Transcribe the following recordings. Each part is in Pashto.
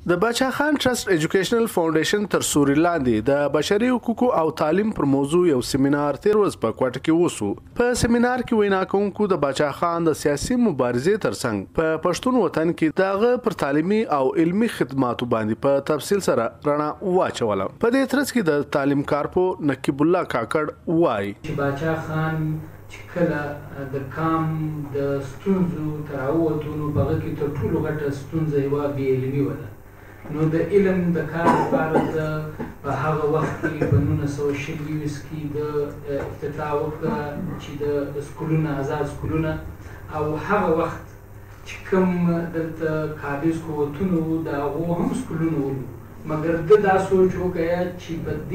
د باچا خان ټرست ایجوکیشنل فاونډیشن تر سوري لاندې د بشري حقوقو او تعلیم پر موضوع یو سیمینار تیر ورځ په کوټه کې وسو. په سیمینار کې وینا کوونکو د باچا خان د سیاسي مبارزې ترڅنګ په پښتون وطن کې دغه پر تعلیمي او علمي خدماتو باندې په تفصیل سره رڼا واچوله. په دې ترڅ کې د تعلیم کارپو نقیب الله کاکړ وایي چې باچا خان چې کله د کام د ستونزو تر راووتلو په هغه کې تر ټولو غټه ستونزه یوه بې علمي وه. نو د علم د کار لپاره په هغه وخت کې په 1920 کې د افتتاح وکړه چې د سکولونه آزاد سکولونه او هغه وخت چې کوم دلته کابیز قوتونه وو د هغو هم سکولونه ولو مګر ده دا سوچ وکړه چې په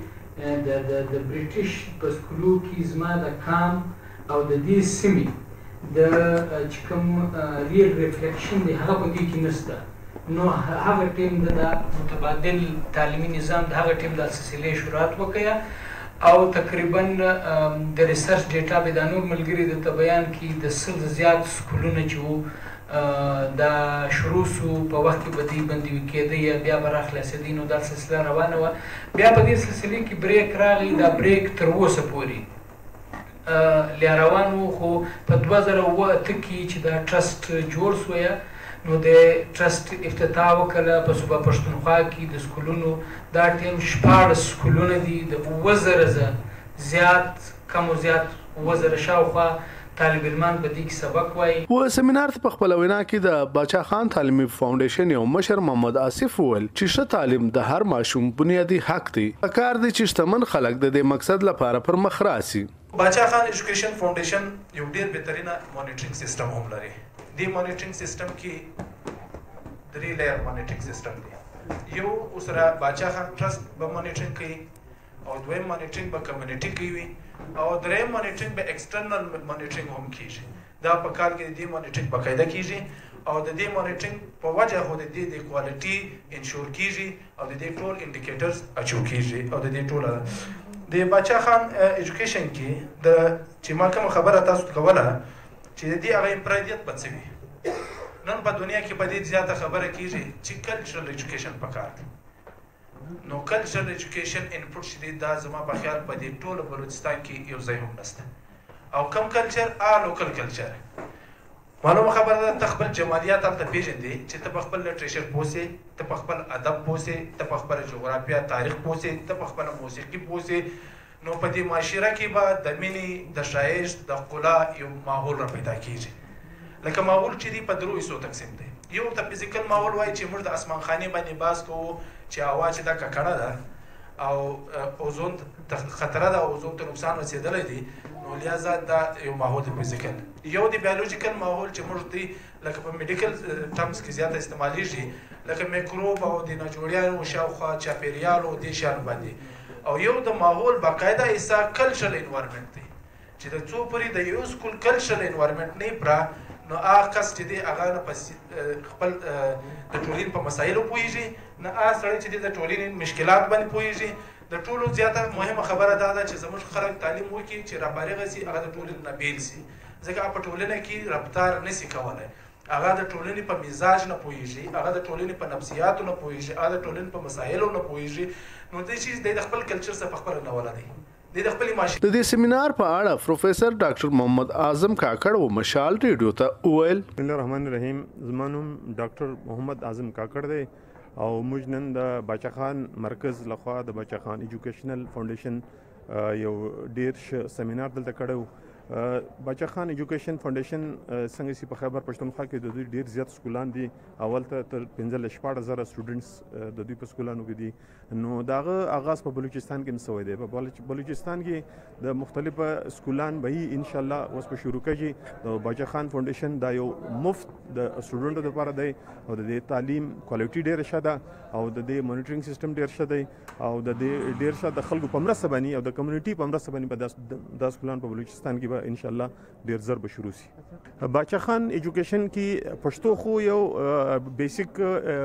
دې د بریټیش په سکولو کې زما د کام او د دې سیمې د چې کوم ریل ریفلیکشن دی هغه په دې کې نشته. نو هغه ټیم د متبادل تعلیمي نظام د هغه ټیم د سلسلې شروعات وکړه او تقریبا د ریسرچ ډیټا به د نور ملګري د بیان کې د سل زیات سکولونه چې وو دا شروع سو په وخت کې بدی بندي کېده بیا به راخلاصېدی. نو دا سلسله روانه وه. بیا په دې سلسلې کې بریک راغی. دا بریک تر اوسه پورې لا روان وو. خو په 2008 کې چې دا ټرست جوړ سو نو د ټرست افتتاح وکړه په صوبه پښتونخوا کې د سکولونو دا ټیم 14 سکولونه دي د 2000 زیات کم او زیات 2000 شاوخوا طالب علمان په دې کې سبق وایي. و سیمینار ته په خپل وینا کې د باچا خان تعلیمي فاونډیشن یو مشر محمد آصف وویل چې ښه تعلیم د هر ماشوم بنیادي حق دی. پکار دی چې شتمن خلک د دې مقصد لپاره پر مخ راسي. باچا خان ایجوکیشن فاونډیشن یو ډیر بهترینه مانیټرینګ سیستم هم لري. دی مانیټرینګ سیستم کې 3 لیئر مانیټرینګ سیستم دی. یو اوسره باچا خان ټرست به مانیټرینګ کوي او دویم مانیټرینګ به کمیونټي کوي او دریم مانیټرینګ به ایکسټرنل مانیټرینګ هم کیږي. دا په کال کې د دې مانیټرینګ باقاعده کیږي او د دې مانیټرینګ په وجه هو د دې د کوالټي انشور کیږي او د دې ټول انډیکیټرز اچو کیږي او د دې ټول د باچا خان ایجوکیشن کې د چې ما کوم خبره تاسو کوله چې د دې هغه امپرایدیت بڅوي. نن په دنیا کې په دې زیاته خبره کیږي چې کلچرل ایجوکیشن پکار دی. نو کلچرل ایجوکیشن انپوټ شې دا زما په خیال په دې ټول بلوچستان کې یو ځای هم نشته او کم کلچر لوکل کلچر. معلومه خبره ده ته خپل جمالیات هلته پېژندې چې ته په خپل لټریچر پوسې، ته په خپل ادب پوسې، ته په خپل جغرافیه تاریخ پوسې، ته په خپل موسیقي پوسې. نو په دې معاشره کې به د مینې د ښایست د ښکلا یو ماحول را پیدا کېږي. لکه ماحول چې دی په 3 حصو تقسیم دی. یو ته فزیکل ماحول وایي چې موږ د اسمان خانې باندې باز کوو چې هوا چې دا ککړه ده او اوزون ته خطره ده او اوزون ته نقصان رسېدلی دی. نو لہذا دا یو ماحول دی فزیکل. یو د بیولوژیکل ماحول چې موږ دی لکه په میډیکل ټرمز کې زیاته استعمالیږي لکه میکروب او د ناجوړیانو شاوخوا چاپیریال او دې شیانو باندې. او یو د ماحول باقاعده ایسا کلچرل انوایرمنټ دی چې د څو پورې د یو سکول کلچرل انوایرمنټ نه پره نو هغه کس چې دی هغه نه په خپل د ټولنې په مسایلو پوهېږي نه هغه سړی چې دی د ټولنې مشکلات باندې پوهېږي. د ټولو زیاته مهمه خبره دا ده چې زموږ خلک تعلیم وکړي چې راپارغه سي هغه د ټولنې نه بیل سي ځکه هغه په ټولنه کې رفتار نسي کولی. هغه د ټولنې په مزاج نه پوهېږي، هغه د ټولنې په نفسیاتو نه پوهېږي، هغه د ټولنې په مسایلو نه پوهېږي. نو دې چیز د خپل کلچر څخه په خپله نه ولدی. د دې سیمینار په اړه پروفیسر ډاکټر محمد اعظم کاکړ و مشال ریډیو ته وویل. بسم الله الرحمن الرحیم. زما نوم ډاکټر محمد اعظم کاکړ دی او موږ نن د باچا خان مرکز لخوا د باچا خان ایجوکیشنل فاونډیشن یو ډیر ښه سیمینار دلته کړی و. باچا خان ایجوکیشن فاونډیشن څنګه چې په خیبر پښتونخوا کې د دوی ډیر زیات سکولان دي. اول ته تر 15,000 سټوډنټس د دوی په سکولانو کې دي. نو د هغه آغاز په بلوچستان کې شوی دی. په بلوچستان کې د مختلفه سکولان به یې انشاءالله اوس په شروع کېږي. د باچا خان فاونډیشن دا یو مفت د سټوډنټو لپاره دی او د دې تعلیم کوالټي ډېره ښه ده او د دې مانیټرینګ سیستم ډېر ښه دی او د دې ډېر ښه د خلکو په مرسته باندې او د کمیونټي په مرسته باندې په دا سکولان په بلوچستان کې به انشاءالله ډېر زر به شروع سي. باچا خان ایجوکیشن کې پښتو خو یو بیسیک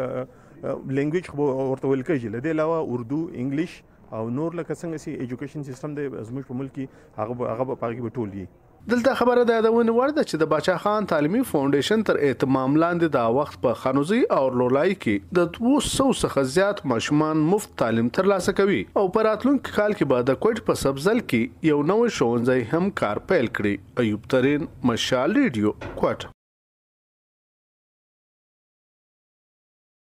لینګویج ورته ویل کېږي. له دې علاوه اردو، انګلیش او نور لکه څنګه چې ایجوکیشن سیستم دی زموږ په ملک کې هغه په هغې کې به ټول وي. دلته خبره د یادونه وړ ده چې د باچا خان تعلیمي فاونډیشن تر اهتمام لاندې د وخت په خانوزي او لولای کې د 200 څخه زیات ماشومان مفت تعلیم ترلاسه کوي او په راتلونکي کال کې به د کوټ په سبزل کې یو نوې ښوونځی هم کار پیل کړي. ایوب ترین، مشال ریډیو، کوټ.